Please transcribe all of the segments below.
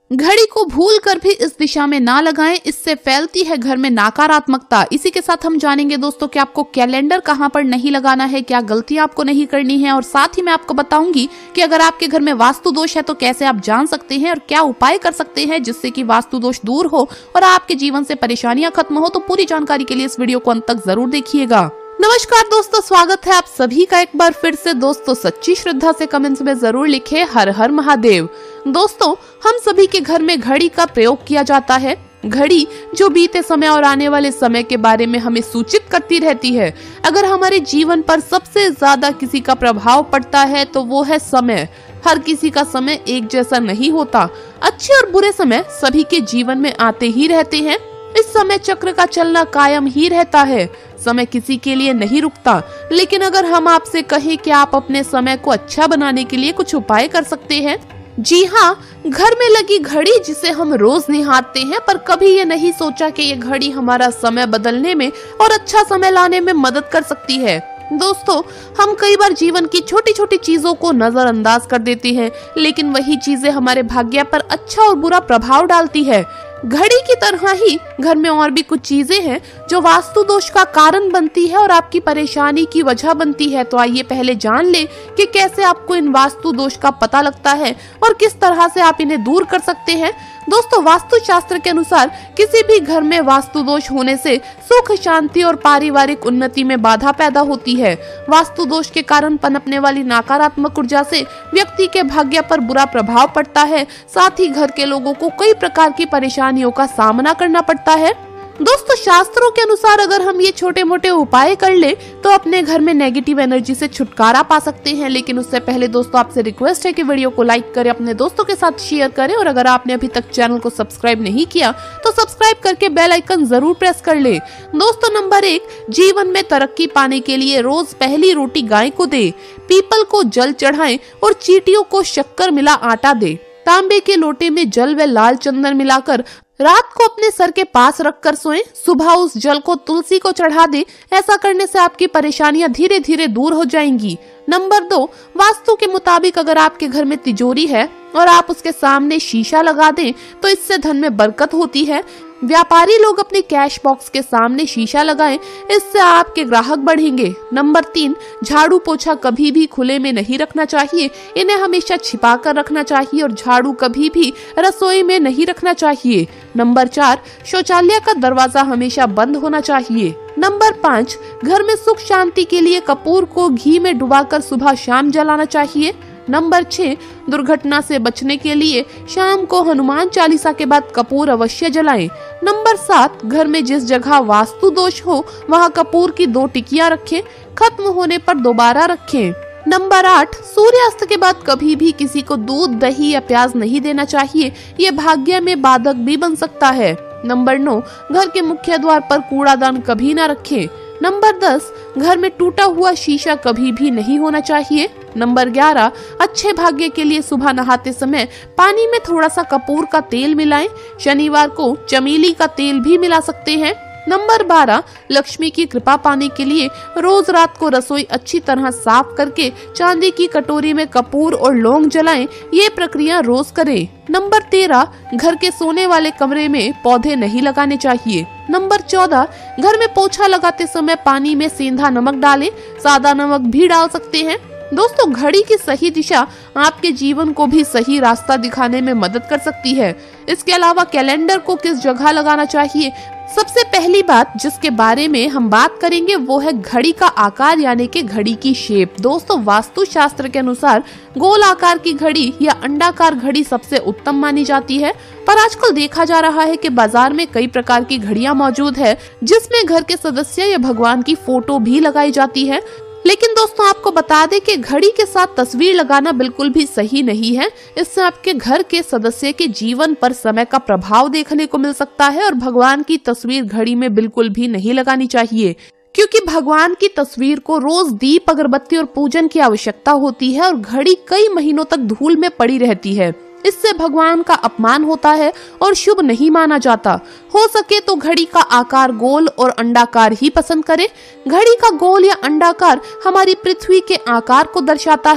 घड़ी को भूल कर भी इस दिशा में ना लगाएं, इससे फैलती है घर में नकारात्मकता। इसी के साथ हम जानेंगे दोस्तों कि आपको कैलेंडर कहां पर नहीं लगाना है, क्या गलतियां आपको नहीं करनी है, और साथ ही मैं आपको बताऊंगी कि अगर आपके घर में वास्तु दोष है तो कैसे आप जान सकते हैं और क्या उपाय कर सकते हैं जिससे कि वास्तु दोष दूर हो और आपके जीवन से परेशानियां खत्म हो। तो पूरी जानकारी के लिए इस वीडियो को अंत तक जरूर देखिएगा। नमस्कार दोस्तों, स्वागत है आप सभी का एक बार फिर से। दोस्तों सच्ची श्रद्धा से कमेंट्स में जरूर लिखे हर हर महादेव। दोस्तों हम सभी के घर में घड़ी का प्रयोग किया जाता है। घड़ी जो बीते समय और आने वाले समय के बारे में हमें सूचित करती रहती है। अगर हमारे जीवन पर सबसे ज्यादा किसी का प्रभाव पड़ता है तो वो है समय। हर किसी का समय एक जैसा नहीं होता। अच्छे और बुरे समय सभी के जीवन में आते ही रहते हैं। इस समय चक्र का चलना कायम ही रहता है। समय किसी के लिए नहीं रुकता। लेकिन अगर हम आपसे कहें कि आप अपने समय को अच्छा बनाने के लिए कुछ उपाय कर सकते हैं। जी हाँ, घर में लगी घड़ी जिसे हम रोज निहारते हैं, पर कभी ये नहीं सोचा कि ये घड़ी हमारा समय बदलने में और अच्छा समय लाने में मदद कर सकती है। दोस्तों हम कई बार जीवन की छोटी छोटी चीजों को नजरअंदाज कर देते हैं, लेकिन वही चीजें हमारे भाग्य पर अच्छा और बुरा प्रभाव डालती है। घड़ी की तरह ही घर में और भी कुछ चीजें हैं जो वास्तु दोष का कारण बनती है और आपकी परेशानी की वजह बनती है। तो आइए पहले जान ले कि कैसे आपको इन वास्तु दोष का पता लगता है और किस तरह से आप इन्हें दूर कर सकते हैं। दोस्तों वास्तु शास्त्र के अनुसार किसी भी घर में वास्तु दोष होने से सुख शांति और पारिवारिक उन्नति में बाधा पैदा होती है। वास्तु दोष के कारण पनपने वाली नकारात्मक ऊर्जा से व्यक्ति के भाग्य पर बुरा प्रभाव पड़ता है। साथ ही घर के लोगों को कई प्रकार की परेशानियों का सामना करना पड़ता है। दोस्तों शास्त्रों के अनुसार अगर हम ये छोटे मोटे उपाय कर ले तो अपने घर में नेगेटिव एनर्जी से छुटकारा पा सकते हैं। लेकिन उससे पहले दोस्तों आपसे रिक्वेस्ट है कि वीडियो को लाइक करें, अपने दोस्तों के साथ शेयर करें, और अगर आपने अभी तक चैनल को सब्सक्राइब नहीं किया तो सब्सक्राइब करके बेल आइकन जरूर प्रेस कर ले। दोस्तों नंबर 1, जीवन में तरक्की पाने के लिए रोज पहली रोटी गाय को दे, पीपल को जल चढ़ाएं और चींटियों को शक्कर मिला आटा दे। तांबे के लोटे में जल व लाल चंदन मिलाकर रात को अपने सर के पास रखकर सोएं। सुबह उस जल को तुलसी को चढ़ा दे। ऐसा करने से आपकी परेशानियां धीरे धीरे दूर हो जाएंगी। नंबर 2, वास्तु के मुताबिक अगर आपके घर में तिजोरी है और आप उसके सामने शीशा लगा दें तो इससे धन में बरकत होती है। व्यापारी लोग अपने कैश बॉक्स के सामने शीशा लगाएं, इससे आपके ग्राहक बढ़ेंगे। नंबर 3, झाड़ू पोछा कभी भी खुले में नहीं रखना चाहिए, इन्हें हमेशा छिपा कर रखना चाहिए और झाड़ू कभी भी रसोई में नहीं रखना चाहिए। नंबर 4, शौचालय का दरवाजा हमेशा बंद होना चाहिए। नंबर 5, घर में सुख शांति के लिए कपूर को घी में डुबाकर सुबह शाम जलाना चाहिए। नंबर 6, दुर्घटना से बचने के लिए शाम को हनुमान चालीसा के बाद कपूर अवश्य जलाएं। नंबर 7, घर में जिस जगह वास्तु दोष हो वहां कपूर की 2 टिकियां रखें, खत्म होने पर दोबारा रखें। नंबर 8, सूर्यास्त के बाद कभी भी किसी को दूध, दही या प्याज नहीं देना चाहिए, ये भाग्य में बाधक भी बन सकता है। नंबर 9, घर के मुख्य द्वार पर कूड़ादान कभी न रखें। नंबर 10, घर में टूटा हुआ शीशा कभी भी नहीं होना चाहिए। नंबर 11, अच्छे भाग्य के लिए सुबह नहाते समय पानी में थोड़ा सा कपूर का तेल मिलाएं। शनिवार को चमेली का तेल भी मिला सकते हैं। नंबर 12, लक्ष्मी की कृपा पाने के लिए रोज रात को रसोई अच्छी तरह साफ करके चांदी की कटोरी में कपूर और लौंग जलाएं। ये प्रक्रिया रोज करें। नंबर 13, घर के सोने वाले कमरे में पौधे नहीं लगाने चाहिए। नंबर 14, घर में पोछा लगाते समय पानी में सेंधा नमक डालें, सादा नमक भी डाल सकते हैं। दोस्तों घड़ी की सही दिशा आपके जीवन को भी सही रास्ता दिखाने में मदद कर सकती है। इसके अलावा कैलेंडर को किस जगह लगाना चाहिए, सबसे पहली बात जिसके बारे में हम बात करेंगे वो है घड़ी का आकार, यानी कि घड़ी की शेप। दोस्तों वास्तु शास्त्र के अनुसार गोल आकार की घड़ी या अंडाकार घड़ी सबसे उत्तम मानी जाती है, पर आजकल देखा जा रहा है कि बाजार में कई प्रकार की घड़ियां मौजूद है जिसमें घर के सदस्य या भगवान की फोटो भी लगाई जाती है। लेकिन दोस्तों आपको बता दें कि घड़ी के साथ तस्वीर लगाना बिल्कुल भी सही नहीं है। इससे आपके घर के सदस्य के जीवन पर समय का प्रभाव देखने को मिल सकता है और भगवान की तस्वीर घड़ी में बिल्कुल भी नहीं लगानी चाहिए, क्योंकि भगवान की तस्वीर को रोज दीप, अगरबत्ती और पूजन की आवश्यकता होती है और घड़ी कई महीनों तक धूल में पड़ी रहती है। इससे भगवान का अपमान होता है और शुभ नहीं माना जाता। हो सके तो घड़ी का आकार गोल और अंडाकार ही पसंद करें। घड़ी का गोल या अंडाकार हमारी पृथ्वी के आकार को दर्शाता है।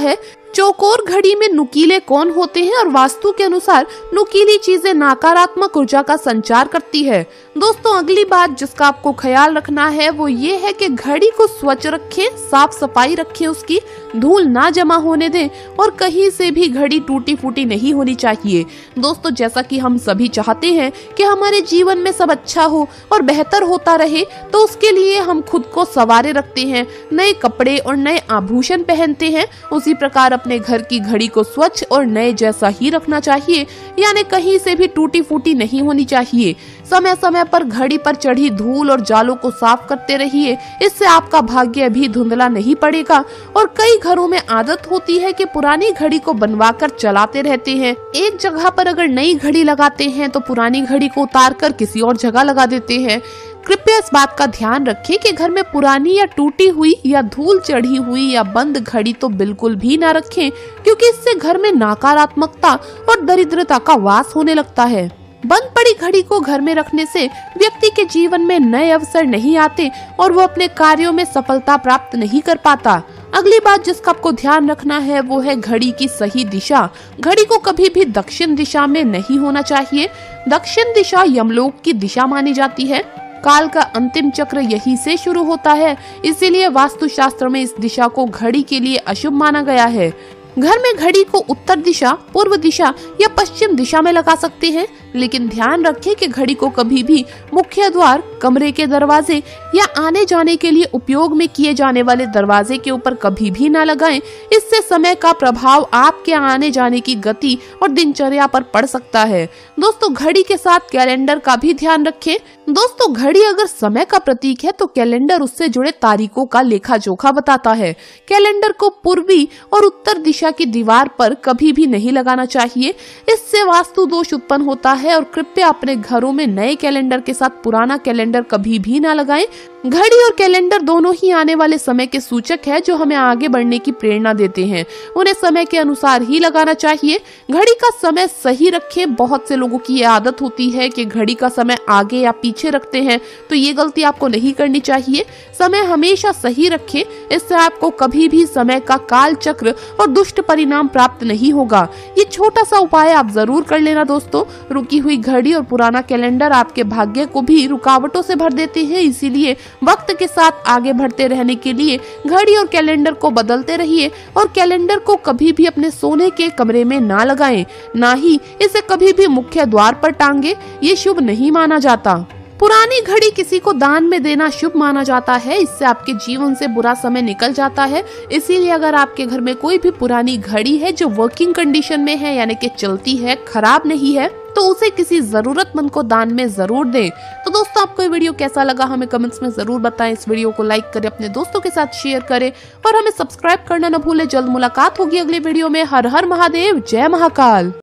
चौकोर घड़ी में नुकीले कौन होते हैं और वास्तु के अनुसार नुकीली चीजें नकारात्मक ऊर्जा का संचार करती है। दोस्तों, अगली बात जिसका आपको ख्याल रखना है वो ये है कि घड़ी को स्वच्छ रखें, साफ सफाई रखें, उसकी धूल ना जमा होने दें और कहीं से भी घड़ी टूटी फूटी नहीं होनी चाहिए। दोस्तों, जैसा कि हम सभी चाहते हैं कि हमारे जीवन में सब अच्छा हो और बेहतर होता रहे, तो उसके लिए हम खुद को संवारे रखते हैं, नए कपड़े और नए आभूषण पहनते हैं। उसी प्रकार अपने घर की घड़ी को स्वच्छ और नए जैसा ही रखना चाहिए, यानी कहीं से भी टूटी फूटी नहीं होनी चाहिए। समय समय पर घड़ी पर चढ़ी धूल और जालों को साफ करते रहिए, इससे आपका भाग्य भी धुंधला नहीं पड़ेगा। और कई घरों में आदत होती है कि पुरानी घड़ी को बनवा कर चलाते रहते हैं। एक जगह पर अगर नई घड़ी लगाते हैं तो पुरानी घड़ी को उतार कर किसी और जगह लगा देते हैं। कृपया इस बात का ध्यान रखें कि घर में पुरानी या टूटी हुई या धूल चढ़ी हुई या बंद घड़ी तो बिल्कुल भी ना रखें, क्योंकि इससे घर में नकारात्मकता और दरिद्रता का वास होने लगता है। बंद पड़ी घड़ी को घर में रखने से व्यक्ति के जीवन में नए अवसर नहीं आते और वो अपने कार्यों में सफलता प्राप्त नहीं कर पाता। अगली बात जिसका आपको ध्यान रखना है वो है घड़ी की सही दिशा। घड़ी को कभी भी दक्षिण दिशा में नहीं होना चाहिए। दक्षिण दिशा यमलोक की दिशा मानी जाती है। काल का अंतिम चक्र यही से शुरू होता है, इसीलिए वास्तुशास्त्र में इस दिशा को घड़ी के लिए अशुभ माना गया है। घर में घड़ी को उत्तर दिशा, पूर्व दिशा या पश्चिम दिशा में लगा सकते हैं, लेकिन ध्यान रखें कि घड़ी को कभी भी मुख्य द्वार, कमरे के दरवाजे या आने जाने के लिए उपयोग में किए जाने वाले दरवाजे के ऊपर कभी भी ना लगाएं। इससे समय का प्रभाव आपके आने जाने की गति और दिनचर्या पर पड़ सकता है। दोस्तों, घड़ी के साथ कैलेंडर का भी ध्यान रखें। दोस्तों, घड़ी अगर समय का प्रतीक है तो कैलेंडर उससे जुड़े तारीखों का लेखा जोखा बताता है। कैलेंडर को पूर्वी और उत्तर दिशा की दीवार पर कभी भी नहीं लगाना चाहिए, इससे वास्तु दोष उत्पन्न होता है। और कृपया अपने घरों में नए कैलेंडर के साथ पुराना कैलेंडर कभी भी ना लगाएं। घड़ी और कैलेंडर दोनों ही आने वाले समय के सूचक है जो हमें आगे बढ़ने की प्रेरणा देते हैं। उन्हें समय के अनुसार ही लगाना चाहिए। घड़ी का समय सही रखें। बहुत से लोगों की ये आदत होती है कि घड़ी का समय आगे या पीछे रखते हैं, तो ये गलती आपको नहीं करनी चाहिए। समय हमेशा सही रखें, इससे आपको कभी भी समय का काल चक्र और दुष्ट परिणाम प्राप्त नहीं होगा। ये छोटा सा उपाय आप जरूर कर लेना दोस्तों। रुकी हुई घड़ी और पुराना कैलेंडर आपके भाग्य को भी रुकावटों से भर देते हैं, इसीलिए वक्त के साथ आगे बढ़ते रहने के लिए घड़ी और कैलेंडर को बदलते रहिए। और कैलेंडर को कभी भी अपने सोने के कमरे में ना लगाएं, ना ही इसे कभी भी मुख्य द्वार पर टांगे, ये शुभ नहीं माना जाता। पुरानी घड़ी किसी को दान में देना शुभ माना जाता है, इससे आपके जीवन से बुरा समय निकल जाता है। इसीलिए अगर आपके घर में कोई भी पुरानी घड़ी है जो वर्किंग कंडीशन में है, यानी कि चलती है, खराब नहीं है, तो उसे किसी जरूरतमंद को दान में जरूर दें। तो दोस्तों, आपको ये वीडियो कैसा लगा हमें कमेंट्स में जरूर बताएं। इस वीडियो को लाइक करें, अपने दोस्तों के साथ शेयर करें और हमें सब्सक्राइब करना न भूलें। जल्द मुलाकात होगी अगले वीडियो में। हर हर महादेव, जय महाकाल।